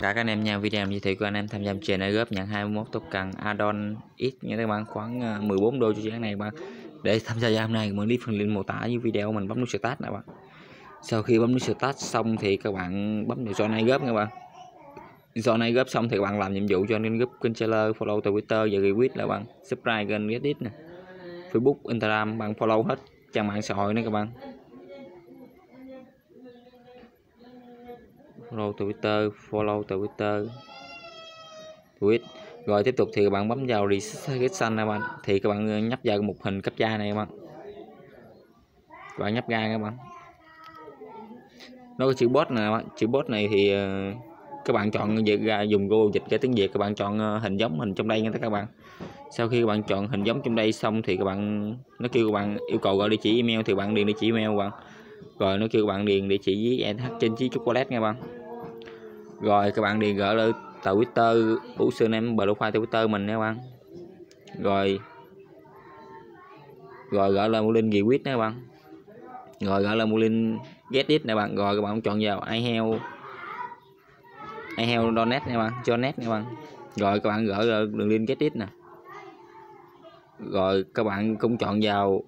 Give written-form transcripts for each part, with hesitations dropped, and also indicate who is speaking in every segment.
Speaker 1: Các anh em nha, video như thế của anh em tham gia trên này góp nhận 21 token addon X nha các bạn, khoảng 14 đô cho dự án này các bạn. Để tham gia hôm nay mình đi phần link mô tả dưới video, mình bấm nút start nè bạn. Sau khi bấm nút start xong thì các bạn bấm vào join góp các bạn. Join góp xong thì các bạn làm nhiệm vụ cho nên group kênh trailer, follow Twitter và retweet là bạn, subscribe kênh Reddit nè, Facebook, Instagram, bạn follow hết trang mạng xã hội nữa các bạn. Follow Twitter, tweet. Rồi tiếp tục thì các bạn bấm vào reset xanh các bạn, thì các bạn nhấp vào một hình cấp da này các bạn nhấp ra các bạn, nó có chữ bot nè, chữ bot này thì các bạn chọn việc ra dùng Google dịch ra tiếng Việt, các bạn chọn hình giống hình trong đây nha các bạn. Sau khi các bạn chọn hình giống trong đây xong thì các bạn nó kêu các bạn yêu cầu gọi địa chỉ email thì bạn điền địa chỉ email các bạn. Rồi nó kêu các bạn điền địa chỉ với ETH trên chiếc chocolate nha các bạn. Rồi các bạn điền gỡ lên Twitter, username profile Twitter mình nha các bạn. Rồi gỡ lên một link retweet nha các bạn. Rồi gỡ lên một link get it nè bạn. Rồi các bạn chọn vào I have donate nha bạn, cho net nha bạn. Rồi các bạn gỡ đường link get it nè. Rồi các bạn cũng chọn vào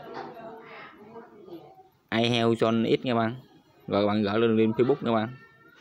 Speaker 1: I have John X nha bạn. Rồi các bạn gỡ lên link Facebook nha bạn.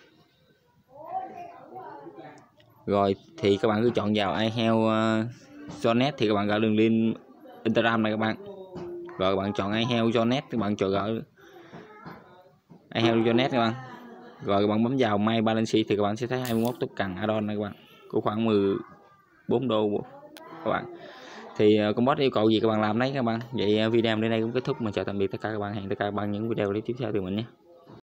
Speaker 1: Rồi thì các bạn cứ chọn vào I have Jonet thì các bạn gỡ đường link Instagram này các bạn. Rồi các bạn chọn I have Jonet, các bạn chọn gỡ I have Jonet các bạn. Rồi các bạn bấm vào My Balance thì các bạn sẽ thấy 21 token addon này các bạn, có khoảng 14 đô các bạn. Thì con bot yêu cầu gì các bạn làm đấy các bạn. Vậy video đến đây cũng kết thúc, mình chào tạm biệt tất cả các bạn, hẹn tất cả các bạn những video clip tiếp theo từ mình nhé.